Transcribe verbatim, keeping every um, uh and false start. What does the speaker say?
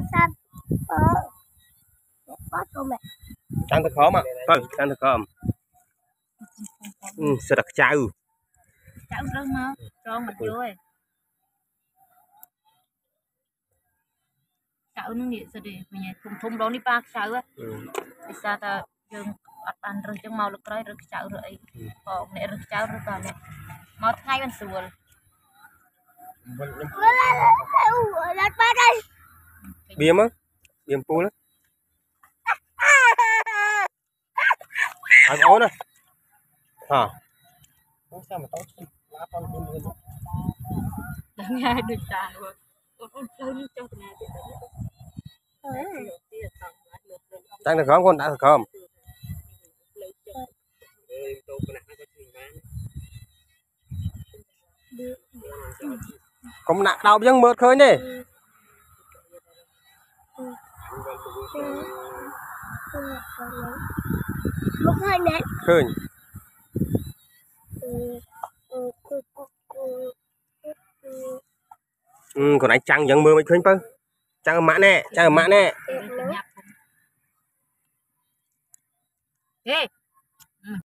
sao ờ có tụi mẹ ăn thật khó mà vâng ăn thật khó ừ sẽ đặc cháo cháo rừng mà cho mặt vô ấy cháo nó nghĩa gì đi mình thùng thùng đó đi bạc cháo á bisa ta dương ăn rừng trong màu lực rồi rừng cháo rồi còn nè rừng cháo rồi toàn này màu thay bên sườn biếm á biếm pú đó ăn ố nè hả sao mà tốt lá con con luôn đang nghe được tràn rồi con con chơi như trong nhà ăn thật khó con đã thật khó không nặng đau nhưng mượt khơi nè một hơi nè khơi ừ còn anh trăng vẫn mưa mới khơi pơ trăng mã nè trăng mã nè ê